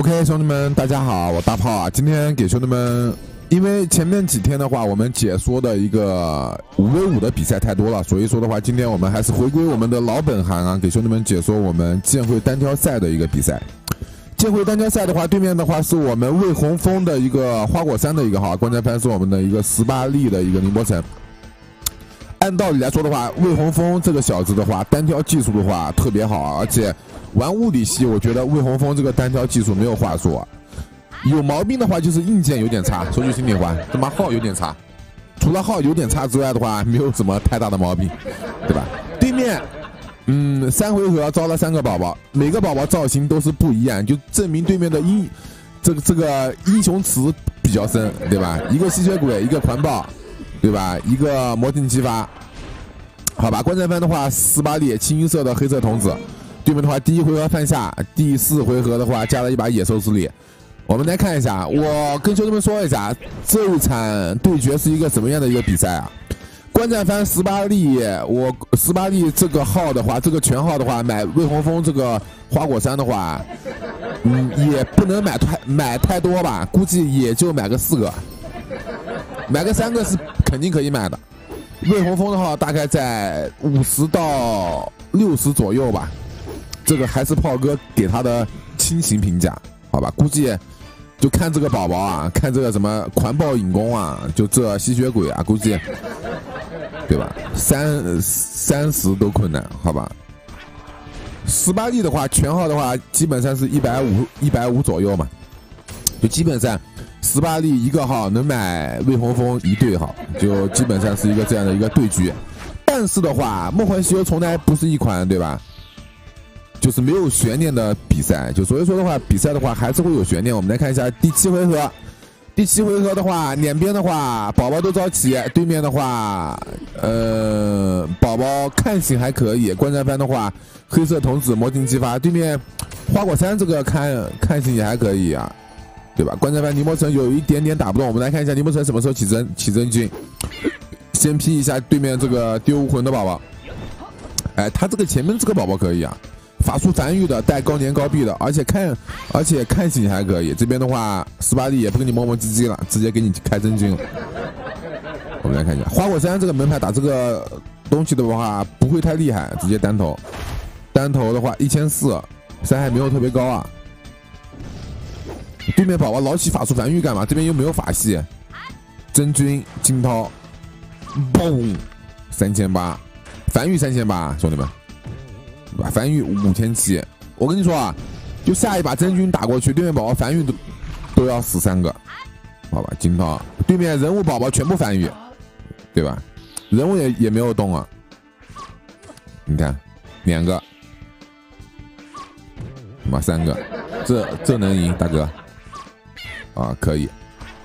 OK， 兄弟们，大家好，我大炮啊。今天给兄弟们，因为前面几天的话，我们解说的一个5v5的比赛太多了，所以说的话，今天我们还是回归我们的老本行啊，给兄弟们解说我们剑会单挑赛的一个比赛。剑会单挑赛的话，对面的话是我们魏红枫的一个花果山的一个号，观战番是我们的一个18力的一个宁波城。按道理来说的话，魏红枫这个小子的话，单挑技术的话特别好，而且玩物理系，我觉得魏红枫这个单挑技术没有话说。有毛病的话就是硬件有点差，说句心里话，他妈号有点差。除了号有点差之外的话，没有什么太大的毛病，对吧？对面，3回合招了3个宝宝，每个宝宝造型都是不一样，就证明对面的这个英雄池比较深，对吧？一个吸血鬼，一个狂暴，对吧？一个魔镜激发，好吧？观战番的话，18力清一色的黑色童子。对面的话，第1回合犯下，第4回合的话加了一把野兽之力。我们来看一下，我跟兄弟们说一下，这一场对决是一个什么样的一个比赛啊？观战番18力，我18力这个号的话，这个全号的话，买魏红枫这个花果山的话，也不能买太多吧，估计也就买个4个，买个3个是肯定可以买的。魏红枫的话大概在50到60左右吧。这个还是炮哥给他的轻型评价，好吧？估计就看这个宝宝啊，看这个什么狂暴影弓啊，就这吸血鬼啊，估计对吧？30都困难，好吧？18力的话，全号的话基本上是150左右嘛，就基本上18力一个号能买魏红枫1对号，就基本上是一个这样的一个对局。但是的话，梦幻西游从来不是一款，对吧？就是没有悬念的比赛，就所以说的话，比赛的话还是会有悬念。我们来看一下第7回合，第7回合的话，两边的话宝宝都着起，对面的话，宝宝看型还可以，观战番的话，黑色童子魔镜激发，对面花果山这个看型也还可以啊，对吧？观战番宁波城有一点点打不动，我们来看一下宁波城什么时候起真军，先劈一下对面这个丢无魂的宝宝，哎，他这个前面这个宝宝可以啊。法术繁育的，带高年高臂的，而且看型还可以。这边的话，18力也不跟你磨磨唧唧了，直接给你开真金了。我们来看一下花果山这个门牌打这个东西的话，不会太厉害，直接单头。单头的话1400，伤害没有特别高啊。对面宝宝老起法术繁育干嘛？这边又没有法系。真君金涛，嘣，3800，繁育3800，兄弟们。繁育5700，我跟你说啊，就下一把真君打过去，对面宝宝繁育都要死3个，好吧？金涛，对面人物宝宝全部繁育，对吧？人物也没有动啊，你看2个，妈3个，这能赢大哥啊？可以，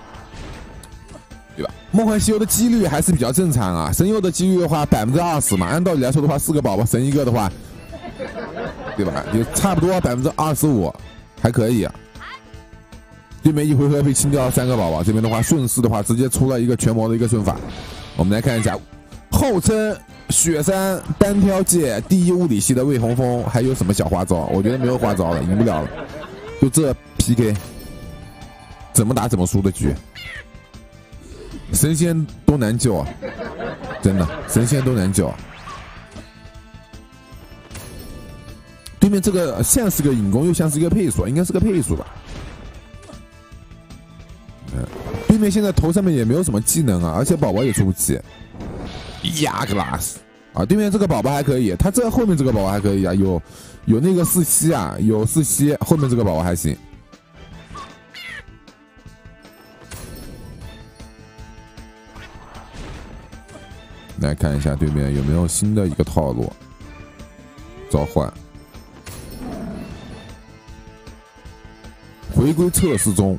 对吧？梦幻西游的几率还是比较正常啊，神游的几率的话20%嘛，按道理来说的话，4个宝宝神1个的话。对吧？就差不多25%，还可以啊。对面1回合被清掉了3个宝宝，这边的话顺势的话直接出了一个全魔的一个顺法。我们来看一下，号称雪山单挑界第1物理系的魏红枫还有什么小花招？我觉得没有花招了，赢不了了。就这 PK， 怎么打怎么输的局，神仙都难救啊！真的，神仙都难救啊！对面这个像是个影弓，又像是一个配属，应该是个配属吧。对面现在头上面也没有什么技能啊，而且宝宝也出不起。呀个拉斯啊！对面这个宝宝还可以，他这后面这个宝宝还可以啊，有那个4吸啊，有4吸，后面这个宝宝还行。来看一下对面有没有新的一个套路，召唤。回归测试中，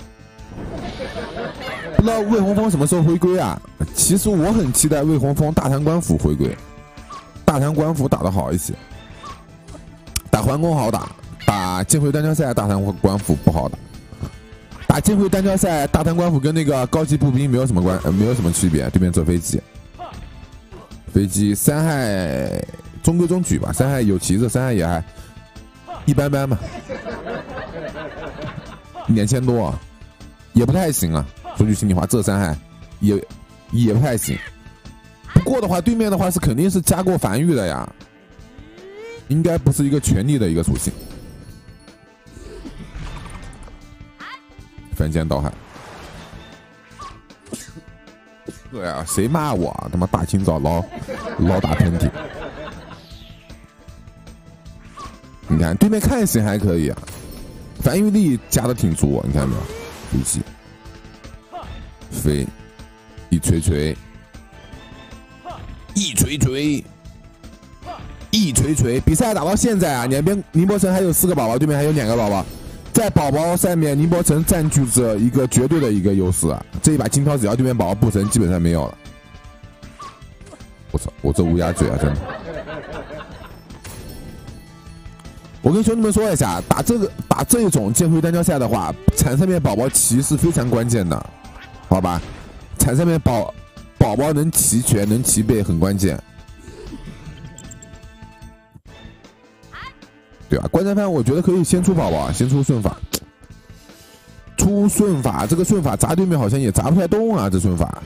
不知道魏红枫什么时候回归啊？其实我很期待魏红枫大唐官府回归，大唐官府打得好一些，打环攻好打，打剑会单挑赛大唐官府不好打。打剑会单挑赛大唐官府跟那个高级步兵没有什么区别，对面坐飞机，飞机伤害中规中矩吧，伤害有旗子，伤害也还一般般吧。 2000多，也不太行啊。说句心里话，这伤害也不太行。不过的话，对面的话是肯定是加过防御的呀，应该不是一个全力的一个属性。反间倒海。对啊，谁骂我啊？他妈大清早老打喷嚏。你看对面看型还可以啊，防御力加的挺足，你看没有？武器飞一锤锤，一锤锤，一锤锤。比赛打到现在啊，两边宁波城还有4个宝宝，对面还有2个宝宝。在宝宝上面，宁波城占据着一个绝对的一个优势啊！这一把金条只要对面宝宝不成，基本上没有了。我操！我这乌鸦嘴啊，真的！我跟兄弟们说一下，打这种剑辉单挑赛的话，场上面宝宝齐是非常关键的，好吧？场上面宝宝能齐全能齐备很关键。对吧？关键番我觉得可以先出宝宝，先出顺法。出顺法，这个顺法砸对面好像也砸不太动啊，这顺法。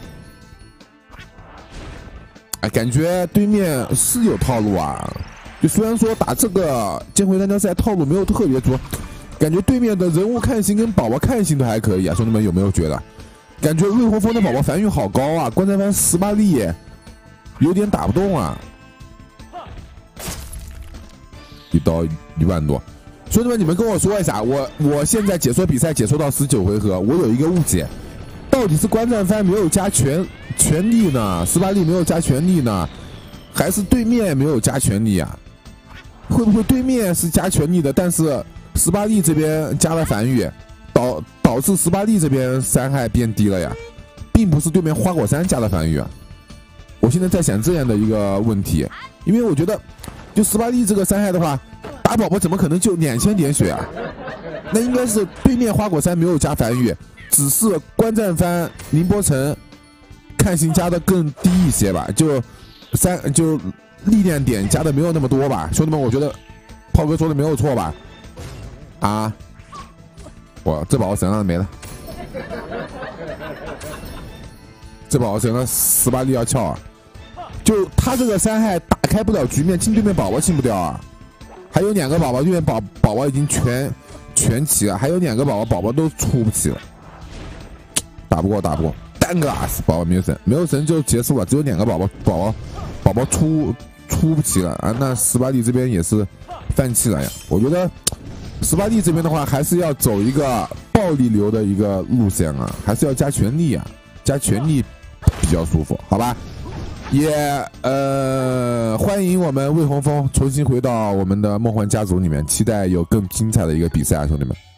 哎，感觉对面是有套路啊。就虽然说打这个剑辉单挑赛套路没有特别多，感觉对面的人物看型跟宝宝看型都还可以啊，兄弟们有没有觉得？感觉魏红峰的宝宝防御好高啊，关键番18力有点打不动啊。一刀1万多，兄弟们，你们跟我说一下，我现在解说比赛解说到19回合，我有一个误解，到底是观战番没有加全力呢？18力没有加全力呢，还是对面没有加全力啊？会不会对面是加全力的，但是18力这边加了防御，导致18力这边伤害变低了呀？并不是对面花果山加了防御啊。我现在在想这样的一个问题，因为我觉得。就18力这个伤害的话，打宝宝怎么可能就2000点血啊？那应该是对面花果山没有加防御，只是观战番宁波城看型加的更低一些吧，就力量点加的没有那么多吧。兄弟们，我觉得炮哥说的没有错吧？啊，我这宝宝神了没了，这宝宝神了18力要翘啊！就他这个伤害打开不了局面，清对面宝宝清不掉啊！还有2个宝宝，对面宝宝已经全齐了，还有2个宝宝都出不起了，打不过，单个 S 宝宝没有神就结束了，只有2个宝宝出不起了啊！那18力这边也是放弃了呀。我觉得18力这边的话，还是要走一个暴力流的一个路线啊，还是要加全力啊，加全力比较舒服，好吧？也欢迎我们魏红峰重新回到我们的梦幻家族里面，期待有更精彩的一个比赛啊，兄弟们。